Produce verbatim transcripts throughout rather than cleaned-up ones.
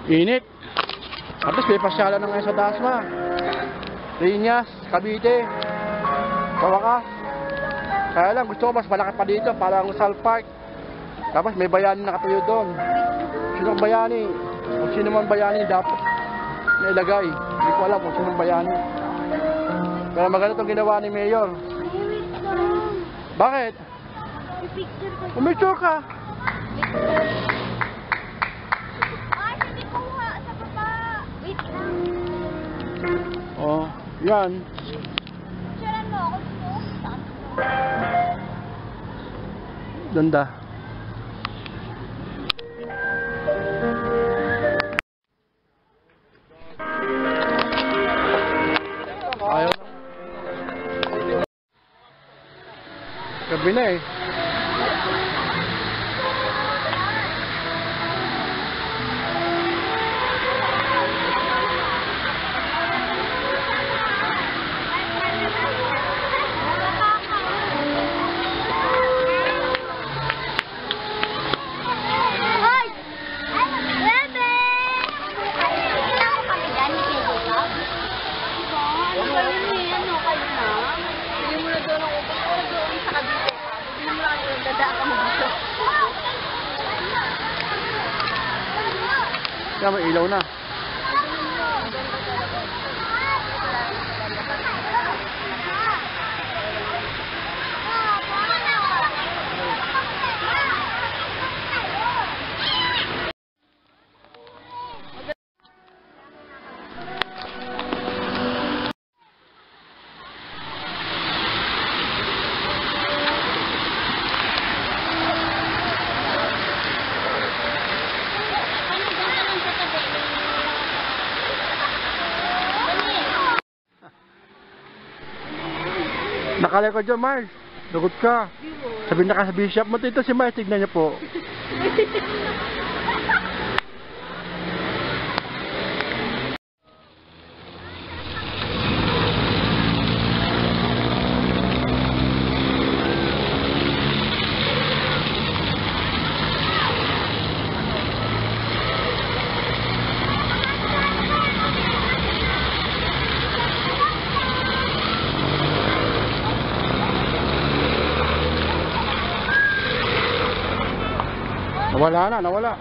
Init. At least may pasyalan na ngayon sa Dasma. Rinyas, Cavite, Kawakas. Kaya lang gusto ko mas malaki pa dito, parang Sal Park. Tapos may bayani nakatayo doon. Sino ang bayani? Kung sino man bayani dapat nailagay. Hindi ko alam kung sino ang bayani. Pero maganda itong ginawa ni Mayor. Bakit? Pumicture ka. Ay, hindi ko nga sa baba. Wait lang. Oh, yan. Picturean mo ako dito. Ganda. Ayaw. Gabi na eh. Kaya may ilaw na. Nakalay ko dyan, Mars. Lagot ka. Sabi na ka sa bishop mo. Ito si Mars. Tignan niyo po. Nawala na, nawala.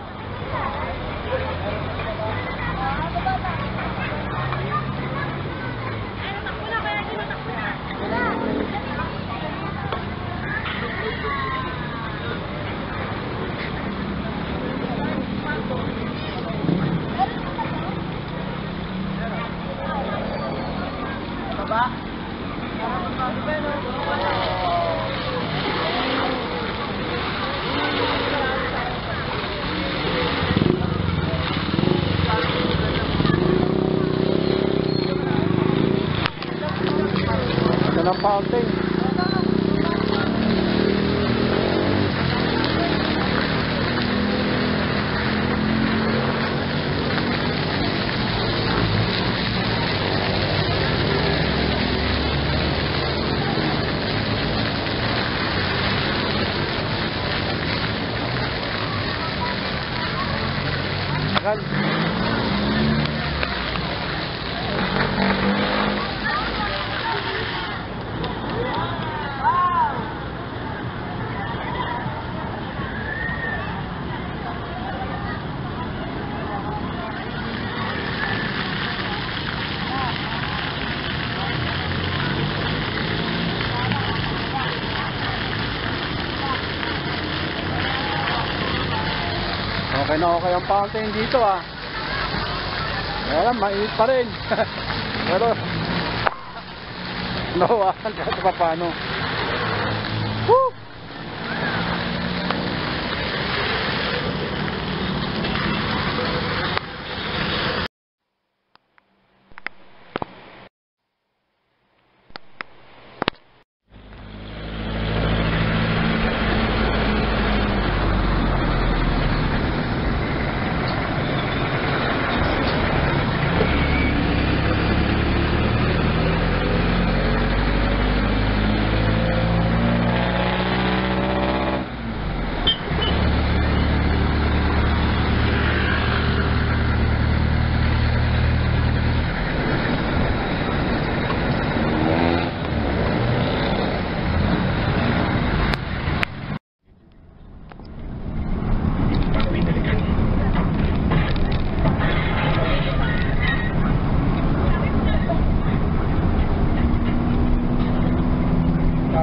Baba. Ito ng fountain. Tagal. Okay na okay ang fountain dito ah. Kaya lang, mainit pa rin. Pero, nawakan kahit pa paano. Woo!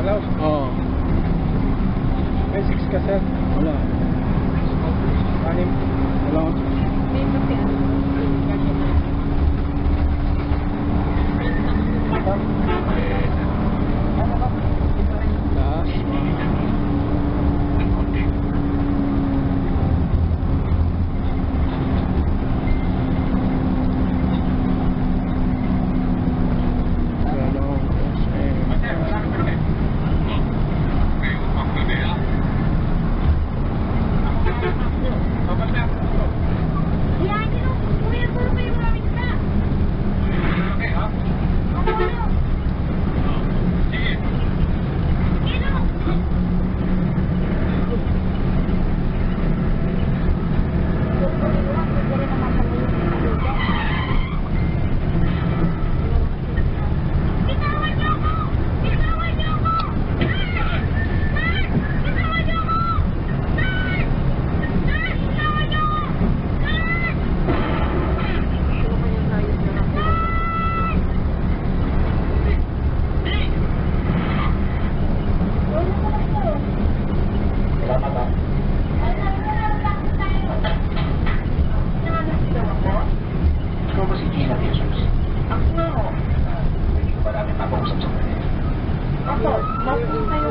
Alaw? Oo. May six ka, sir. Wala. Anim. Wala. Dasma. Dalawang S M. Yan, you know, kuya, puro pa yung maraming ka. Ano, ano? Ino? Bitawan niyo ako! Bitawan niyo ako! Sir! Sir! Bitawan niyo ako! Sir! Sir! Bitawan niyo ako! Sir! Ikaw ba si Gina Jesus? Ako nga ako. Pwede ko ba namin makausap sa kanya? Ako, bakit kayo?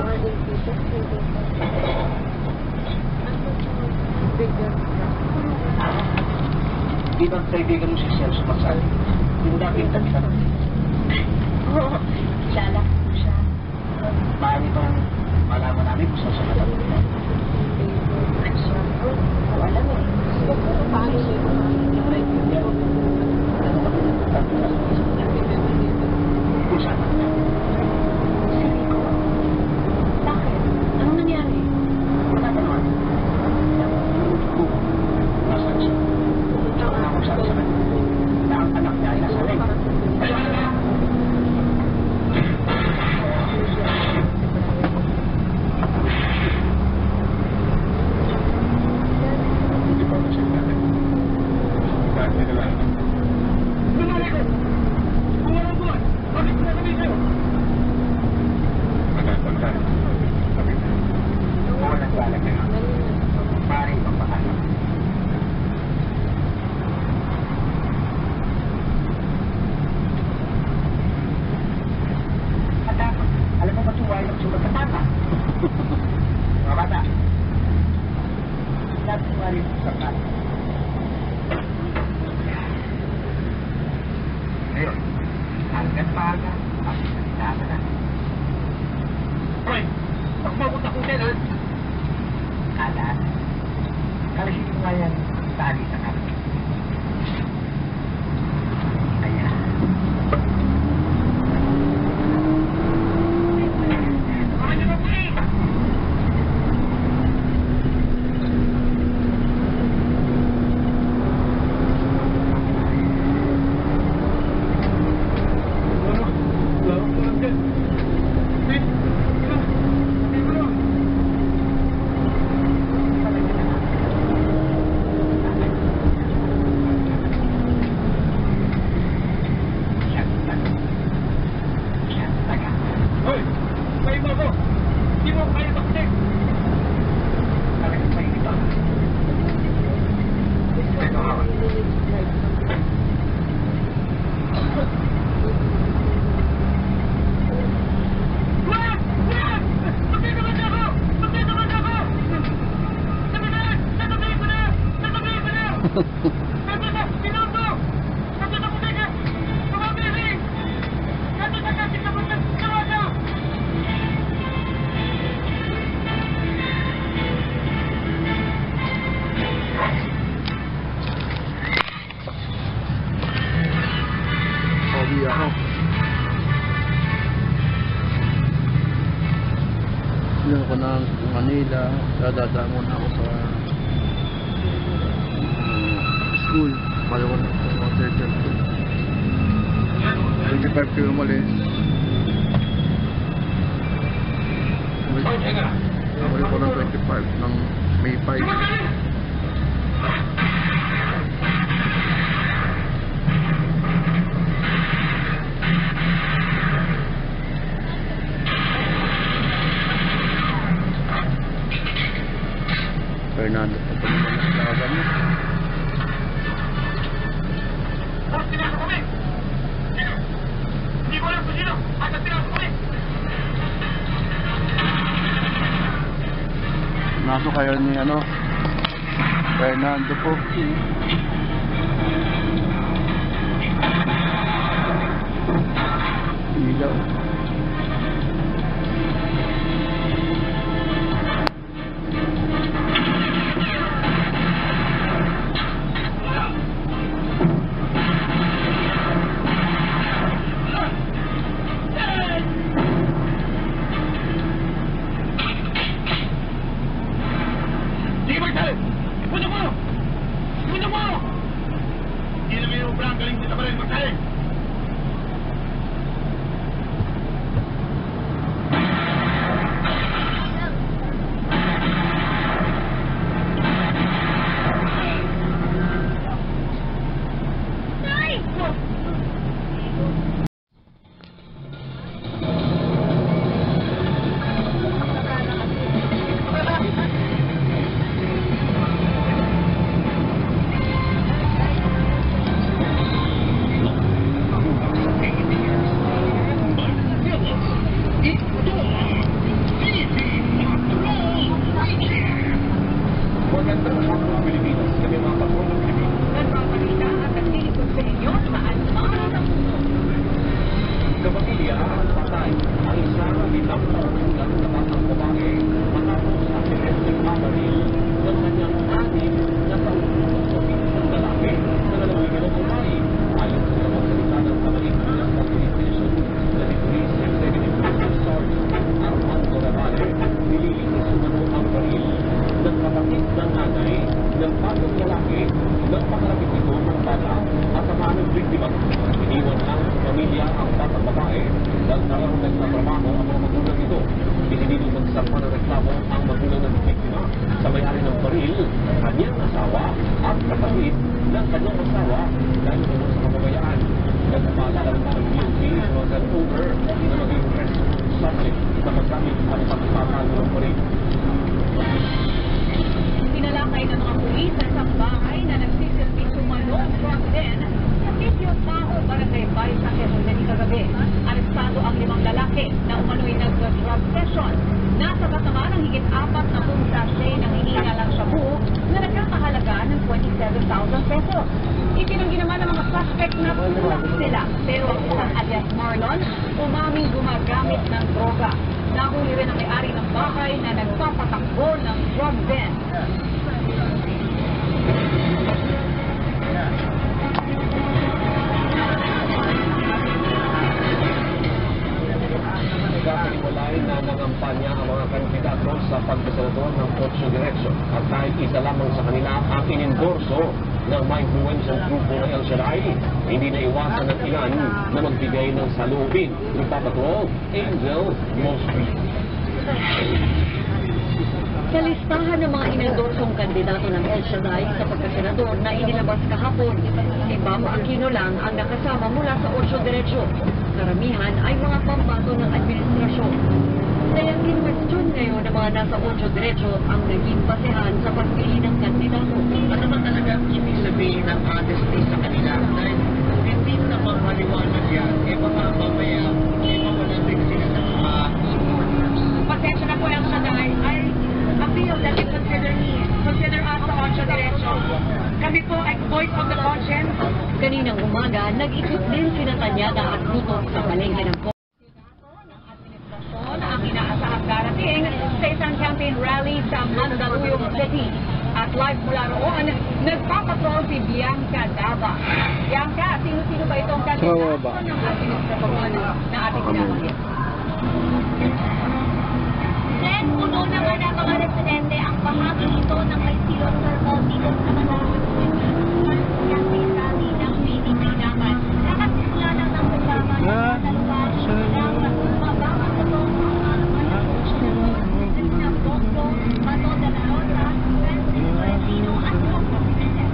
Di ba kaibigan mo si Sir Sumasal? Hindi mo natin kita na. Oo, kilala ko siya. Maaari ba malaman namin kung saan sa katapos niya? Ko alam eh. Paano siya Kung saan na niya? si Rico? Bakit? Anong nangyari? Wala naman. Kung nasaan siya? Ako na kung saan sa kanya. Na ang anak niya ay nasa leg. Hindi pa siya natin. Bakit nila lang? Bumalik ko! Kung walang buwan, bakit na kami kayo? Matang-tang. Sabi ko. Kung walang balag na nga. Maaaring magpakalam. At dapat, alam mo ba tuwain ang sulat na tama? Mga bata, dapat tuwain ang sulat na tama. Ngayon, hanggang paga, ang salita na. Hoy! Pagmabot na kung kailan! Kala, kalahin mo nga yan sa alis sa kami. Kaya, ano ba po eh? Hoy! Kayo mo ako! Hindi mo kaya bakit? Talagang mainit ba? Ito ako. Wag! Wag! Magkita ba niya ako? Magkita ba niya ako? Sabi na! Sasabihin ko na! Sasabihin ko na! Sabi na! Piloto! Sabi na kumika! Kumabili! Sabi na kasi kapag nagkawaga! Sabi ako. Yun ako ng Manila. Dadadaan muna ako sa uh, school. Kaya ko na sa mga circle. twenty-five kilo umalis. Umalis ko ng twenty-five ng May five. Kaso kayo ni ano, Fernando po. Ilaw. Sige, magsalin! Punta mo! Punta mo! Hindi naman yung ubrang galing dito pa rin, magsalin! Tinalakay ng mga pulis sa isang bahay na nagsisilbing sumanong drug den sa Sitio Taho, Barangay Bahay sa Quezon City kagabi. Arestado ang limang lalaki na umano'y nag-drug session. Nasabat naman ang higit apat na kung sachet ng hinihingalang shabu na nagkakahalaga ng twenty-seven thousand pesos. Itinanggi naman ng mga suspect na pulang sila, pero ang isang alias Marlon umaming gumagamit ng droga. Nahuli rin ang may-ari ng bahay na nagpapatakbo ng drug den. Kapaliwalay na nangampanya ang mga kandidato sa pagkasenador ng Otso Direksyon at kahit isa lamang sa kanila ang inendorso ng may influensyang grupo ng El Shaddai, hindi na iwasan ng ilan na magbigay ng salubin. Nagpapatrol, Angel Mosby. Sa listahan ng mga inendorsong kandidato ng El Shaddai sa pagkasenador na inilabas kahapon, si Bam Aquino lang ang nakasama mula sa Otso Direksyon. Karamihan ay mga pambato ng administrasyon. Kaya kinwestiyon ngayon ng mga nasa Otso Direksyon ang naging basehan sa pagpili ng kandidato. Ano ba talaga ibig sabihin ng honesty sa kanila? Dahil hindi naman maliwanag yan. Eh baka mamaya, eh mawala din sila ng mga supporters. Pasensya na po, El Shaddai. I appeal that you consider me, consider us sa Otso Direksyon. Kami po ay voice of the conscience. Kaninang umaga, nag-ikot din sina Tanyada at Luto sa palengke ng Ang inaasahang darating sa isang campaign rally sa Mandaluyong City. At live mula roon, nagpapatrol si Bianca Dava. Bianca, sino-sino ba itong kandidato ng administrasyon na ating pinabanggit? Then, puno naman ang mga residente ang bahagi ito ng may silong circle dito sa Mandaluyong City. Campaign rally ng P D P naman. Nakasimula lang ng programa ng mga dalawang ng mababa sa itong mga Boklo, Bato de la Rosa, Francis Valentino at Boklo Pimentel.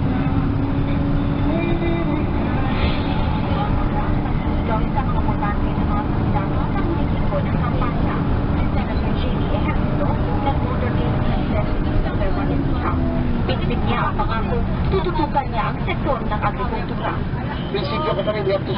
Ito isang kapatante ng mga kandidato sa huling ko ng kampanya. Senator J D Ejemplo, nag-motorcade ng President December one in House. Bitbit niya ang pangako, tututukan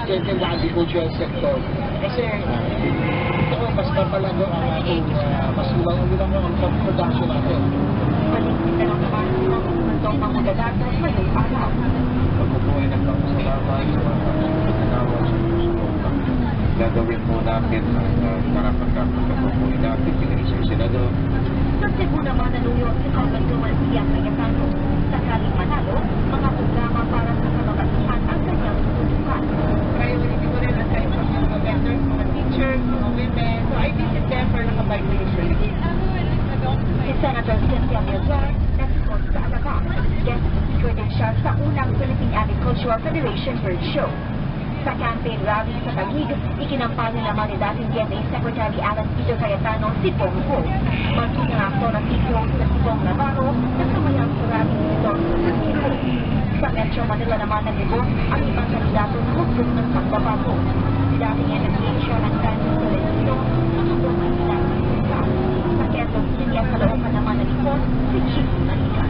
strengthen the agricultural sector. Kasi ito ko, mas papalago ang ating uh, mas ulang ang bilang ang production natin. Paligid na naman ang umandong mga dadatos ngayong araw. Pagkukuhin ng pagkasalabay sa mga kanawa sa gagawin po natin ang uh, para pagkakukuhin natin pinili sa senador. Sa Cebu naman nanuyot si Congressman Marcia Cayetano. Sakaling manalo, mga programa para sa kababaihan ang kanyang tutukan. Priority ko rin ang sa mga vendors, mga teachers, mga women. So I visit them for nakabike Si Senator Cynthia Villar, nag-spot sa Alabang. Guest speaker din siya sa unang Philippine Agricultural Federation Bird Show. Sa campaign rally sa Taguig, ikinampanya naman ni dating D N A Secretary Alan Peter Cayetano si Pong Ho. Maging ang aktor at tito sa si Pong Navarro na sumayang sa rally nito sa Taguig. Sa Metro Manila naman nag-ibo ang ibang kandidato na hugot ng pagbabago. Si dating N S A siya ng Daniel Tolentino na hugot ng kandidato sa Sa Quezon City at Caloocan naman nag-ipon si Chief Manigan.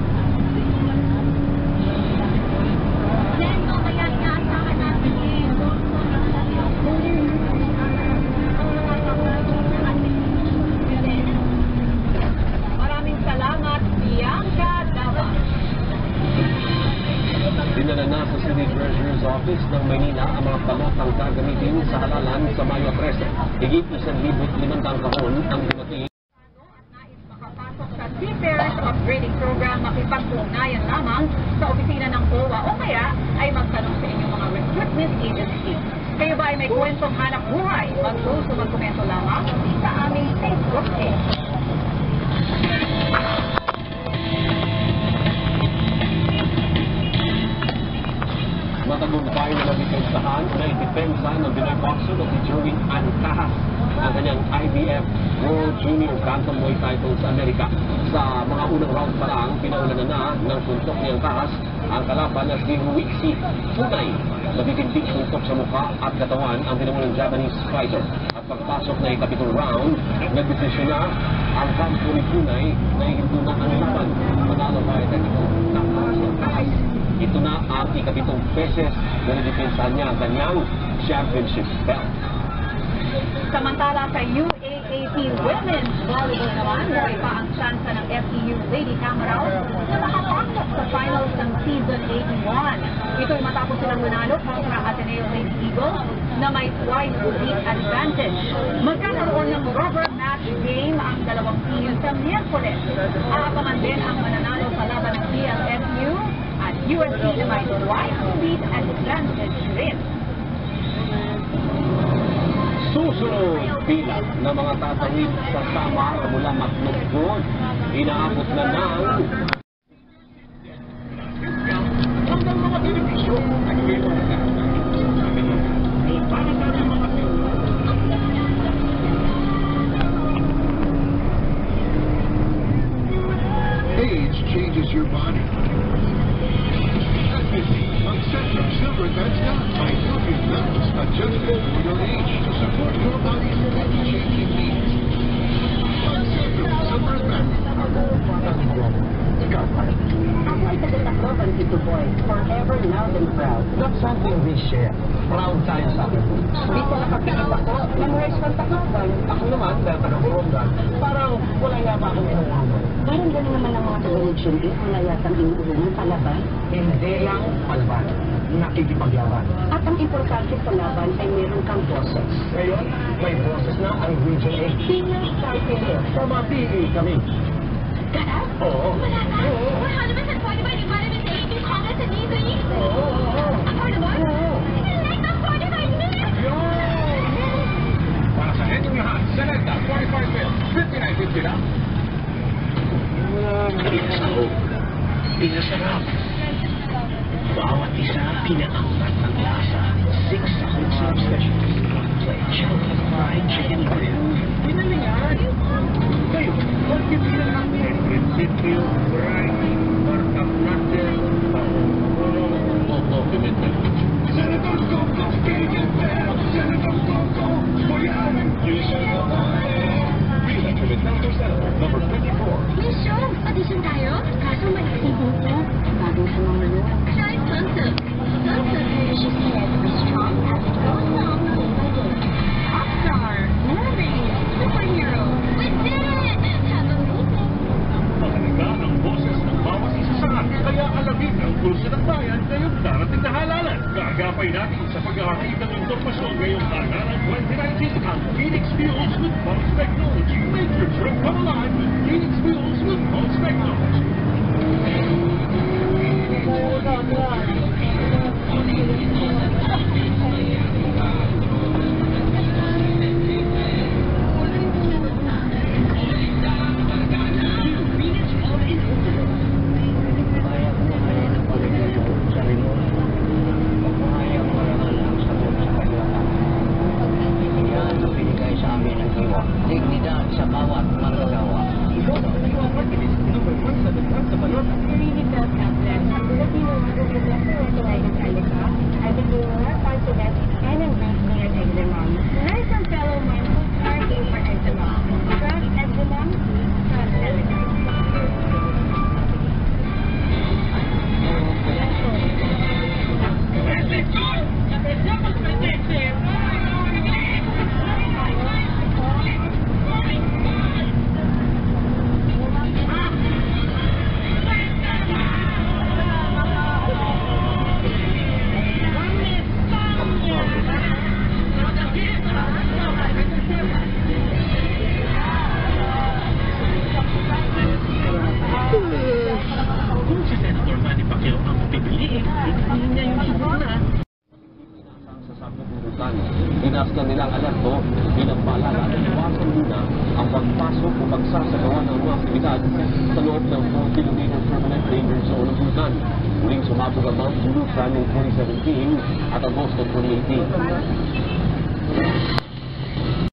Then, mamaya inaasahan natin eh. Maraming salamat, Bianca Dava. Dinala na sa City Treasurer's Office ng Maynila ang mga balotang gagamitin sa halalan sa Mayo trese. Higit isang libot limandang kahon ang dumating. Makapasok sa Seafarers Upgrading Program, makipag-ugnayan lamang sa opisina ng O W A o kaya ay magtanong sa inyong mga recruitment agency. Kayo ba ay may kwentong hanap buhay? Mag-post o magkomento lamang sa aming Facebook page. Matagumpay na nabipensahan na idepensa ng Pinoy boxer na si Jerwin Ancahas ang kanyang I B F World Junior Bantamweight title sa Amerika. Sa mga unang round pa lang, pinaulanan na ng suntok ni Ancahas ang kalaban na si Ruixi Funay. Mabibintig suntok sa mukha at katawan ang tinangon ng Japanese fighter. At pagpasok na ikapitong round, nagdesisyon na ang kampo ni Funay na ihinto na ang laban. Manalo ba ay technical knockout si Ancahas. Ito na ang ikapitong beses na nadepensahan niya ang kanyang championship belt. Samantala sa U A A P Women's Volleyball naman, buhay pa ang tsansa ng F E U Lady Camarals na makapasok sa finals ng Season eighty-one. Ito'y matapos silang manalo kontra Ateneo Lady Eagles na may twice beat advantage. Magkakaroon ng rubber match game ang dalawang team sa Miyerkules. Aapaman din ang mananalo sa laban ng P L S U at U S C na may twice beat advantage rin. Susunod bilang ng mga tatawid sa Samar mula Matlugod, inaabot na ng hanggang mga televisyon at meron na para sa mga age changes your body. At fifty, Magcentrum Silver That's Not by Nutrient Levels adjusted for your age to support your body's changing needs. Magcentrum Silver That's Ako ay taga-tatlo ng Tito Boy, forever loud and proud. That's something we share. Proud tayo sa akin. Dito nakapikit ako, memorize ng Takloban. Ako naman, dahil pa ng program, parang wala nga pa akong inuulo. Parang gano'n naman ang mga taga-region eh, wala yatang inuulan palaban. Hindi lang palban, nakikipaglaban. At ang importante sa laban ay meron kang boses. Ngayon, may boses na ang Region eight. Sino Councilor? Pumapili kami. Ganap? Oo. Wala na? Oo. one hundred percent qualified environment sa A P Congress at dito eh? Oo. Oo. Affordable? Oo. Select ang forty-five minutes! Para sa inyong lahat, Selecta forty-five mil, fifty-nine fifty lang. Pinasarap. Pinasarap. Bawat isa pinaangat ng lasa. Six solid syrup specials. Like chocolate fried chicken grill. Pinalingan. Kayo, bakit yung pinangat niya? Principio, fried, markup natin, Toto Pimentel. Senator Coco, Senator Coco, Boyan, Senator Senator, number fifty-four. Miss Show, audition tayo? Kaso may kasing Bagong sa mga loob. Try Sunsilk. Sunsilk nourishes the head with strong ngayong Banaran twenty nineteen ang Phoenix Fuels with Pulse Technology. Make your trip come alive with Phoenix Fuels with Pulse Technology. Dignidad sa bawat manggagawa. really felt helpless. Filipino magugulong sa United Calica, I became more confident and embraced being an exam. Learn from fellow men who started for exam. Trust exam, trust exam. Dinastan nilang alerto bilang paalala at iwasan muna ang pagpasok o pagsasagawa ng mga aktibidad sa loob ng four kilometer permanent danger zone ng bulkan. Muling sumabog ang Mount Bulukan noong twenty seventeen at Agosto twenty eighteen.